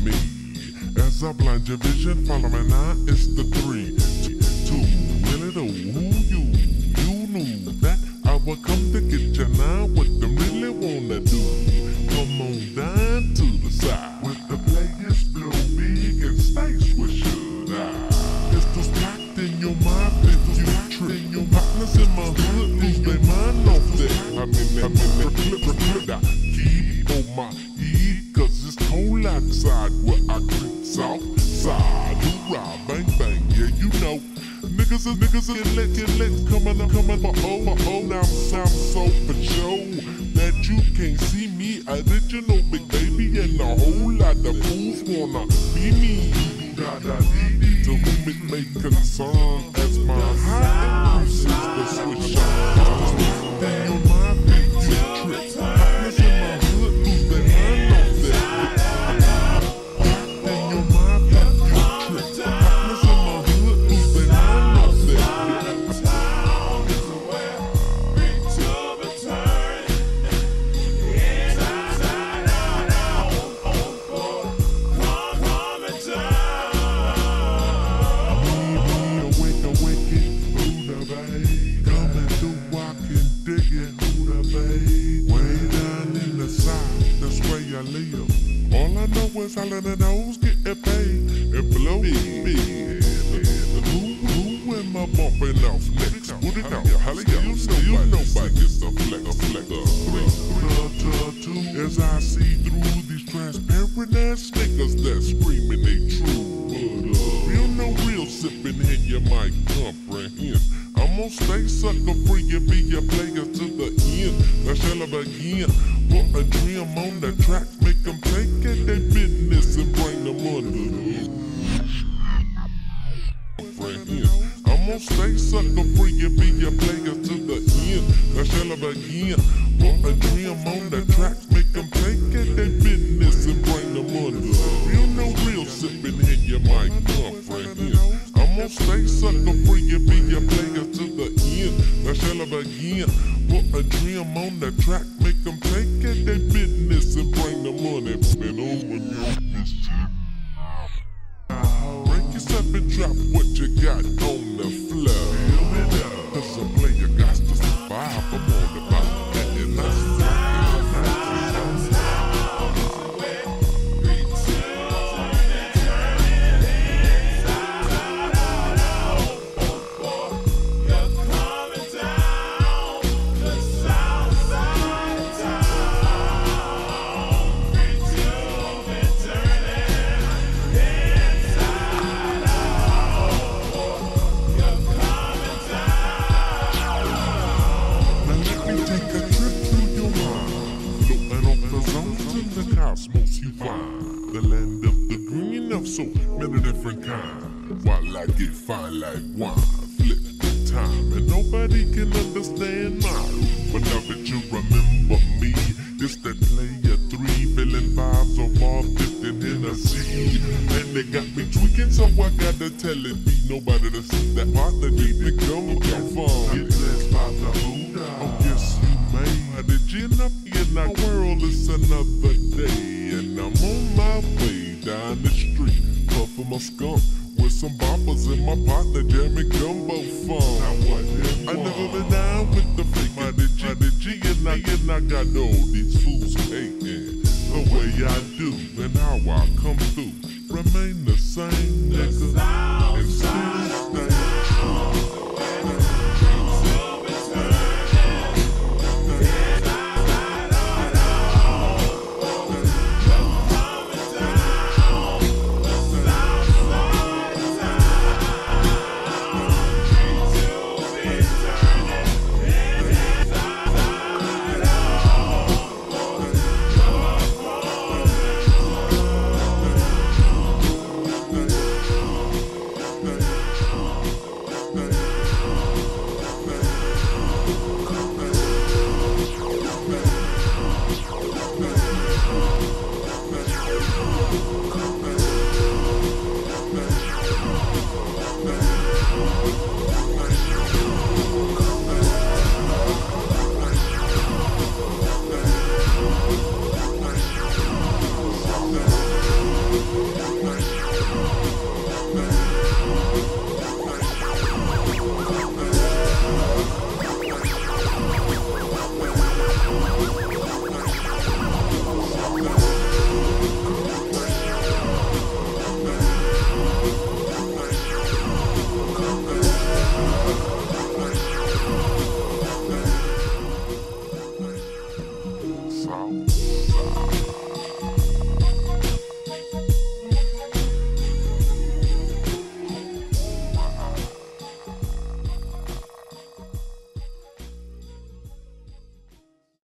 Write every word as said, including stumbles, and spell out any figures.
me. As I blind your vision, follow my nine, it's the three, two, really the who you, you knew that I would come to get you now, what them really wanna do. Come on down to the side, with the players blow big in space, what should I? Pistols packed in your mind, pistols packed in your partners in my hood, lose their mind off that. I'm in that, I'm in that clip, clip, I keep on my heat, cause it's cold outside where I creep south side. Hoorah, bang bang, yeah you know. Niggas is niggas is lit, get lit, coming up, coming my oh, my oh, now I'm so, so for show that you can't see me, original big baby, and a whole lot of fools wanna be me. Da da dee dee, to whom it may concern, as my high increases the switch on. Then your mind make you trip, hotness in my hood, lose their mind off that. Then your mind make you trip, hotness in my hood, lose their mind off that. Town is where we to return, inside out, out, on board, Comin Down. Me, me, awake, awake it, through the bay, coming through, walking, digging through the bay, way down in the south, that's where I live. All I know is all of the nose getting paid and blow big. Who, who am I bumping off next? Put it out, hallelujah. Still nobody gets a flex, a flex. Three, two, as I see through these transparent ass niggas that screaming they true. But uh, real no real sipping in you might comprehend. I'm gonna stay sucker free and be a player to the end. Now shall I begin? Put a dream on the track, make them take it their business and bring them under. I'm gonna stay sucker free and be a player to the end. Now shall I begin? Put a dream on the track, make them take it their business and bring them under. Real no real sipping in you might comprehend. I'm gonna stay sucker free and be a player to the end. Now shall I begin? Put a dream on the track, make them take it their business and bring the money. Spin over your mischief. Break yourself and drop what you got on the floor. Cause a player got to survive. I'm on the bottom and that's cosmos you find, the land of the green of so many different kinds. While I get fine like wine, flip the time, and nobody can understand mine. But now that you remember me, it's that player three, feeling vibes of all fifteen Hennessy. And they got me tweaking, so I gotta tell it, be nobody to see that partner deep to come your phone. Get blessed by the Buddha. Oh yes you may. Did you know in our world it's another day, and I'm on my way down the street, puffing my skunk with some boppers in my partner jamming gumbo phone. I never been down with the fake, my G, and I, and I got all these fools hating the way I do and how I come through. Remain the same, nigga, and still